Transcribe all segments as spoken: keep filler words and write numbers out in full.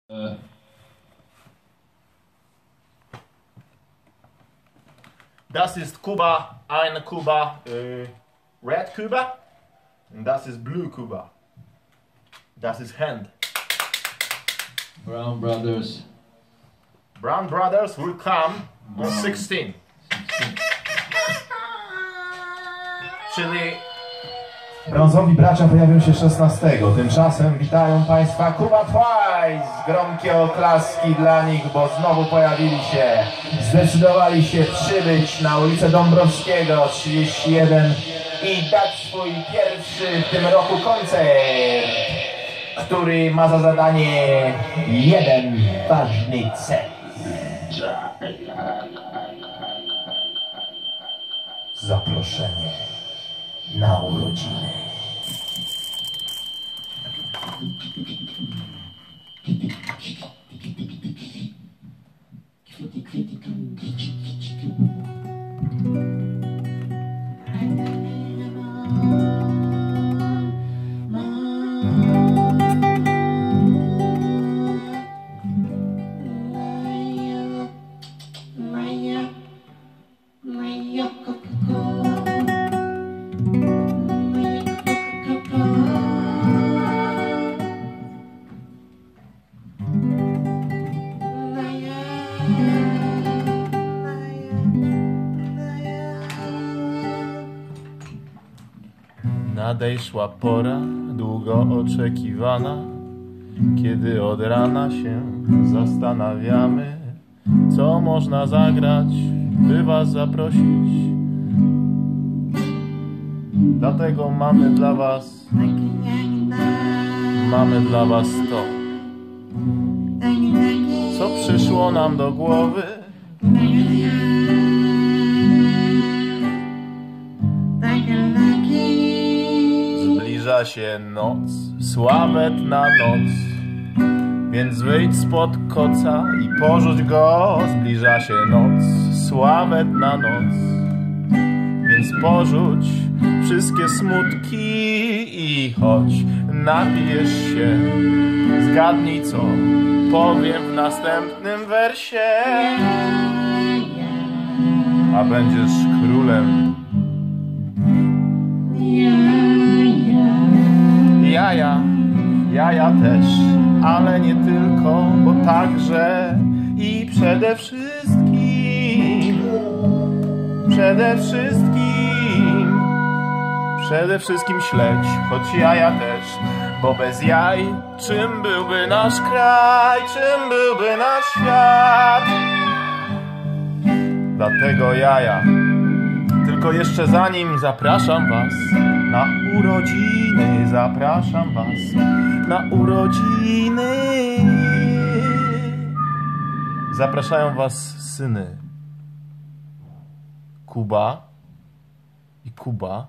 Uh. Das ist Kuba, eine Kuba, äh, red Kuba, und das ist blue Kuba. Das ist Hand. Brown Brothers. Brown Brothers will come on sixteen. Czyli Brązowi bracia pojawią się szesnastego. Tymczasem witają Państwa Kuba Twice. Gromkie oklaski dla nich, bo znowu pojawili się. Zdecydowali się przybyć na ulicę Dąbrowskiego trzydzieści jeden i dać swój pierwszy w tym roku koncert, który ma za zadanie jeden ważny cel. Zaproszenie na urodziny. nadejszła pora długo oczekiwana, kiedy od rana się zastanawiamy, co można zagrać, by was zaprosić. Dlatego mamy dla was, mamy dla was to, co przyszło nam do głowy. Zbliża się noc, sławetna noc, więc wyjdź spod koca i porzuć go. Zbliża się noc, sławetna noc, więc porzuć wszystkie smutki i chodź, napijesz się. Zgadnij, co powiem w następnym wersie, a będziesz królem. Jaja, jaja też, ale nie tylko, bo także i przede wszystkim, przede wszystkim, przede wszystkim śledź, choć jaja też, bo bez jaj czym byłby nasz kraj, czym byłby nasz świat? Dlatego jaja. Tylko jeszcze zanim zapraszam was na urodziny, zapraszam was na urodziny. Zapraszają was syny Kuba i Kuba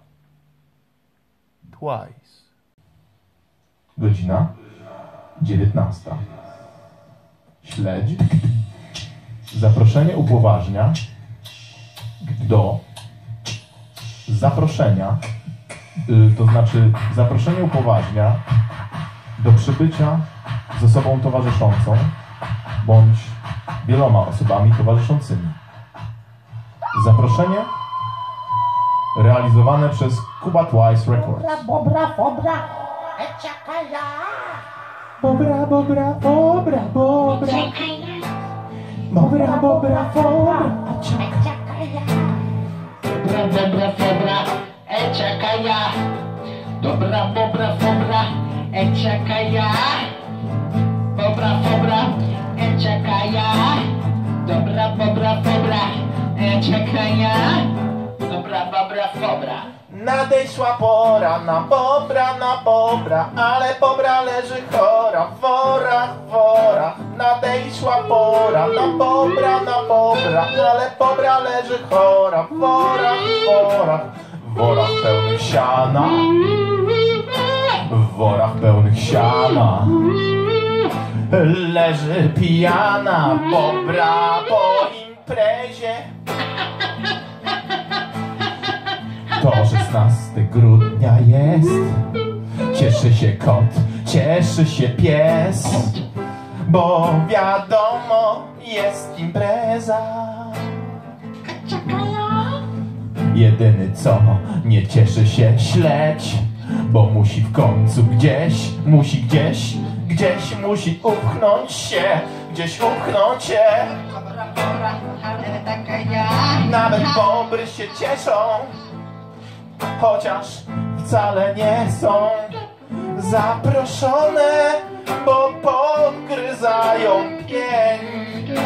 Twice. Godzina dziewiętnasta. Śledź. Zaproszenie upoważnia do zaproszenia, yy, to znaczy zaproszenie upoważnia do przybycia z osobą towarzyszącą bądź wieloma osobami towarzyszącymi. Zaproszenie realizowane przez Kuba Twice Records. Bobra, bobra, eczakaja. Bobra, bobra, bobra, bobra. Bobra, bobra, bobra, Eczakaja. Dobra, dobra, dobra, eczakaja. Dobra, dobra, dobra, eczakaja. Dobra, dobra, eczakaja. Dobra, dobra, dobra, eczakaja. Dobra, dobra, dobra. Nadeszła pora na bobra, na bobra, ale bobra leży chora w worach, w worach. Nadeszła pora na bobra, na bobra, ale bobra leży chora w worach, w worach. w worach pełnych siana, w worach pełnych siana. Leży pijana bobra po imprezie. To szesnastego grudnia jest. Cieszy się kot, cieszy się pies, bo wiadomo, jest impreza. Jedyny co, nie cieszy się śledź, bo musi w końcu gdzieś, musi gdzieś, gdzieś musi upchnąć się, gdzieś upchnąć się. Nawet bobry się cieszą, chociaż wcale nie są zaproszone, bo podgryzają pień.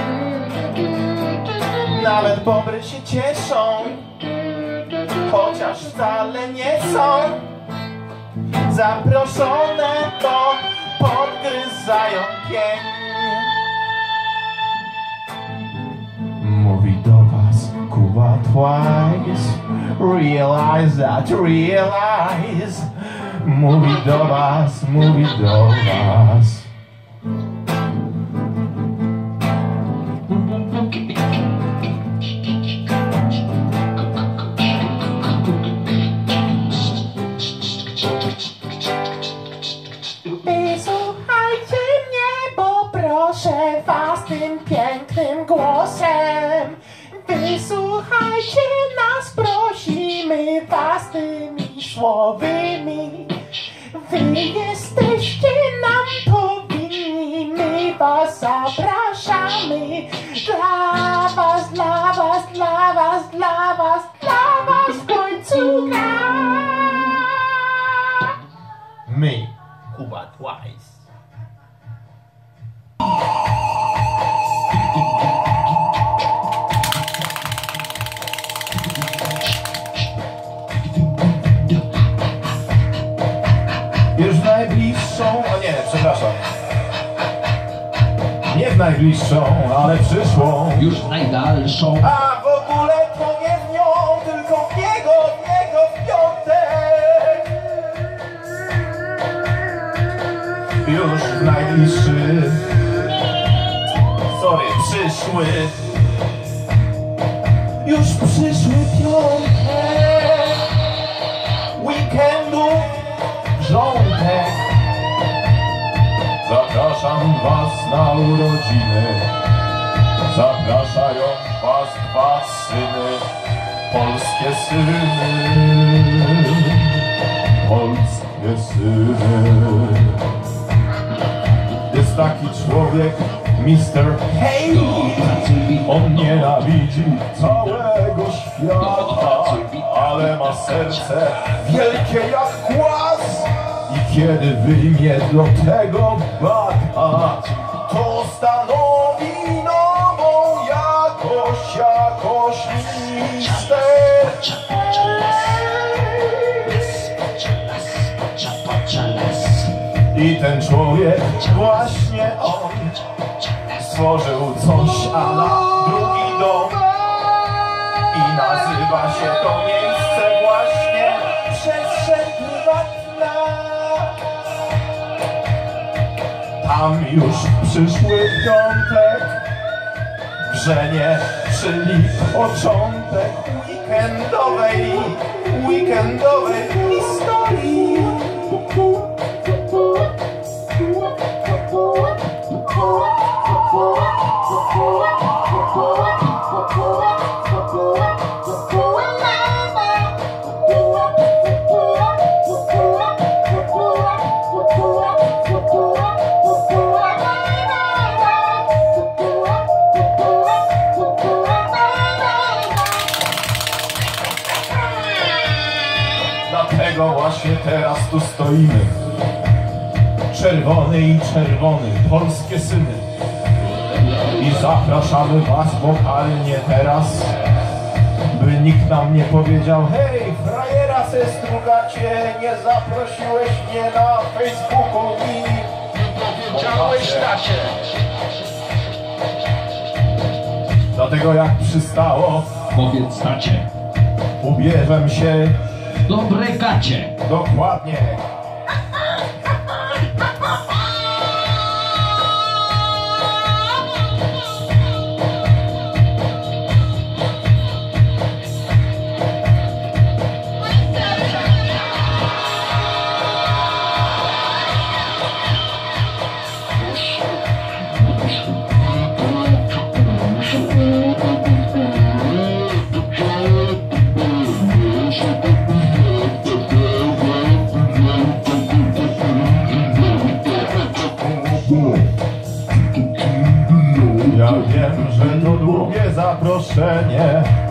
Nawet bobry się cieszą, chociaż wcale nie są zaproszone, bo podgryzają pień. Mówi do was Kuba Twice, realize that, realize. Mówi do was, mówi do was. Wysłuchajcie mnie, bo proszę was tym pięknym głosem. Wysłuchajcie nas, prosimy was tymi słowymi. Wy jesteście nam powinni, my was zapraszamy. Dla was, dla was, dla was, dla was, dla was w końcu gra. My, Kuba Twice. Już w najbliższą, o nie, przepraszam. Nie w najbliższą, ale przyszłą. Już najdalszą. A w ogóle to nie w nią, tylko w niego, w niego w piątek. Już w najbliższy, sorry, przyszły. Już przyszły piątek. Weekendu wrzątek. Zapraszam was na urodziny. Zapraszają was dwa syny, polskie syny, polskie syny. Jest taki człowiek, mister Hey, on nienawidzi całego świata, ale ma serce wielkie jak głaz. I kiedy wyjmie do tego bata, to stanowi nową jakość, jakość mister. I ten człowiek, właśnie on, stworzył coś a la drugi dom. I nazywa się to miejsce właśnie przestrzeń prywatna. Tam już przyszły piątek, wrzenie, czyli początek weekendowej, weekendowej historii. Dlatego właśnie teraz tu stoimy. Czerwony i czerwony, polskie syny. I zapraszamy was wokalnie teraz, by nikt nam nie powiedział: hej, frajera se strugacie, nie zaprosiłeś mnie na Facebooku i Powiedziałeś tacie. dlatego jak przystało, Powiedz tacie. ubierzem się Dobre gacie. dokładnie. Ja wiem, że to długie zaproszenie,